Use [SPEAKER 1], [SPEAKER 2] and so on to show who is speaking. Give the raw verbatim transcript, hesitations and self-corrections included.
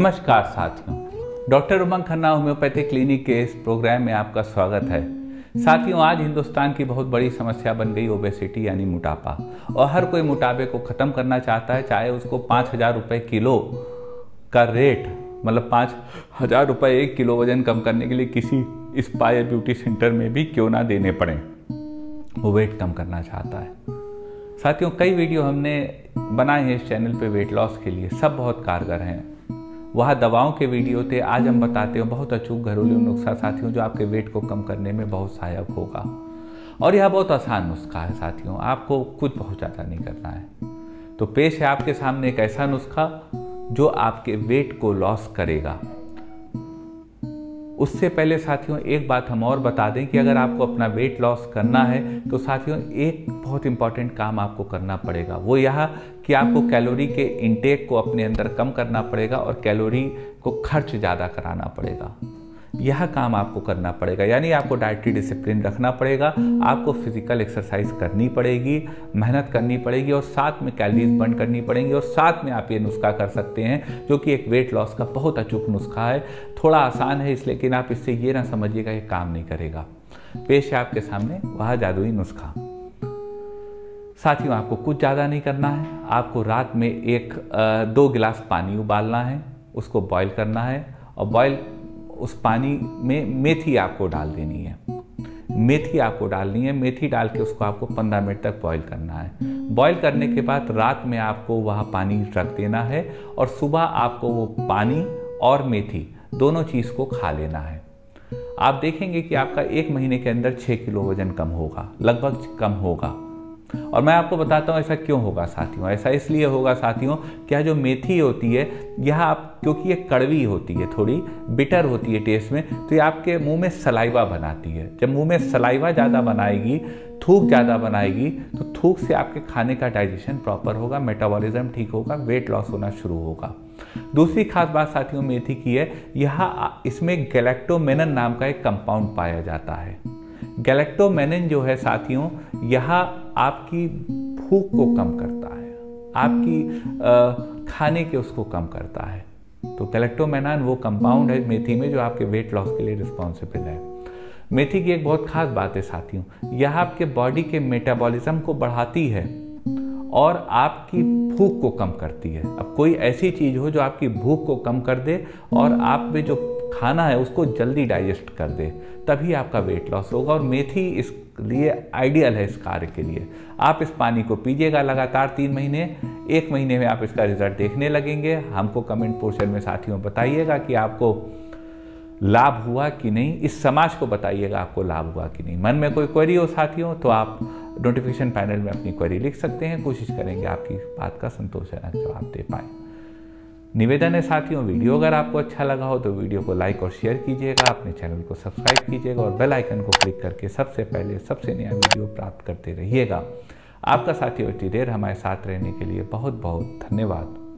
[SPEAKER 1] नमस्कार साथियों, doctor Umang Khanna homoeopathic clinic के इस प्रोग्राम में आपका स्वागत है। साथियों, आज हिंदुस्तान की बहुत बड़ी समस्या बन गई ओबेसिटी यानी मोटापा, और हर कोई मोटापे को ख़त्म करना चाहता है, चाहे उसको पाँच हज़ार रुपये किलो का रेट, मतलब पाँच हज़ार रुपये एक किलो वजन कम करने के लिए किसी स्पा या ब्यूटी सेंटर में भी क्यों ना देने पड़े, वो वेट कम करना चाहता है। साथियों, कई वीडियो हमने बनाए हैं इस चैनल पे वेट लॉस के लिए, सब बहुत कारगर हैं। वहाँ दवाओं के वीडियो थे, आज हम बताते हैं बहुत अचूक घरेलू नुस्खा साथियों, जो आपके वेट को कम करने में बहुत सहायक होगा। और यह बहुत आसान नुस्खा है साथियों, आपको कुछ बहुत ज़्यादा नहीं करना है। तो पेश है आपके सामने एक ऐसा नुस्खा जो आपके वेट को लॉस करेगा। उससे पहले साथियों एक बात हम और बता दें कि अगर आपको अपना वेट लॉस करना है तो साथियों एक बहुत इंपॉर्टेंट काम आपको करना पड़ेगा, वो यह कि आपको कैलोरी के इंटेक को अपने अंदर कम करना पड़ेगा और कैलोरी को खर्च ज़्यादा कराना पड़ेगा। यह काम आपको करना पड़ेगा, यानी आपको डाइटरी डिसिप्लिन रखना पड़ेगा, आपको फिजिकल एक्सरसाइज करनी पड़ेगी, मेहनत करनी पड़ेगी और साथ में कैलोरीज बर्न करनी पड़ेंगी। और साथ में आप ये नुस्खा कर सकते हैं जो कि एक वेट लॉस का बहुत अचूक नुस्खा है। थोड़ा आसान है इसलिए, लेकिन आप इससे ये ना समझिएगा ये काम नहीं करेगा। पेश है आपके सामने वह जादुई नुस्खा। साथियों, आपको कुछ ज़्यादा नहीं करना है, आपको रात में एक दो गिलास पानी उबालना है, उसको बॉईल करना है और बॉईल उस पानी में मेथी आपको डाल देनी है। मेथी आपको डालनी है, मेथी डाल के उसको आपको पंद्रह मिनट तक बॉईल करना है। बॉईल करने के बाद रात में आपको वह पानी रख देना है और सुबह आपको वो पानी और मेथी दोनों चीज़ को खा लेना है। आप देखेंगे कि आपका एक महीने के अंदर छः किलो वजन कम होगा, लगभग कम होगा। और मैं आपको बताता हूँ ऐसा क्यों होगा साथियों। ऐसा इसलिए होगा साथियों, क्या जो मेथी होती है यह आप, क्योंकि ये कड़वी होती है, थोड़ी बिटर होती है टेस्ट में, तो ये आपके मुंह में सलाइवा बनाती है। जब मुंह में सलाइवा ज़्यादा बनाएगी, थूक ज़्यादा बनाएगी, तो थूक से आपके खाने का डाइजेशन प्रॉपर होगा, मेटाबॉलिज्म ठीक होगा, वेट लॉस होना शुरू होगा। दूसरी खास बात साथियों मेथी की है, यह इसमें गैलेक्टोमेनन नाम का एक कंपाउंड पाया जाता है। गैलेक्टोमेनिन जो है साथियों, यह आपकी भूख को कम करता है, आपकी आ, खाने के उसको कम करता है। तो गैलेक्टोमेनिन वो कंपाउंड है मेथी में जो आपके वेट लॉस के लिए रिस्पॉन्सिबल है। मेथी की एक बहुत खास बात है साथियों, यह आपके बॉडी के मेटाबॉलिज्म को बढ़ाती है और आपकी भूख को कम करती है। अब कोई ऐसी चीज़ हो जो आपकी भूख को कम कर दे और आप में जो खाना है उसको जल्दी डाइजेस्ट कर दे, तभी आपका वेट लॉस होगा। और मेथी इस लिए आइडियल है इस कार्य के लिए। आप इस पानी को पीजिएगा लगातार तीन महीने, एक महीने में आप इसका रिजल्ट देखने लगेंगे। हमको कमेंट पोर्शन में साथियों बताइएगा कि आपको लाभ हुआ कि नहीं, इस समाज को बताइएगा आपको लाभ हुआ कि नहीं। मन में कोई क्वेरी हो साथियों तो आप नोटिफिकेशन पैनल में अपनी क्वेरी लिख सकते हैं, कोशिश करेंगे आपकी बात का संतोषजनक जवाब दे पाएँ। निवेदन है साथियों, वीडियो अगर आपको अच्छा लगा हो तो वीडियो को लाइक और शेयर कीजिएगा, अपने चैनल को सब्सक्राइब कीजिएगा और बेल आइकन को क्लिक करके सबसे पहले सबसे नया वीडियो प्राप्त करते रहिएगा। आपका साथियों इतनी देर हमारे साथ रहने के लिए बहुत बहुत धन्यवाद।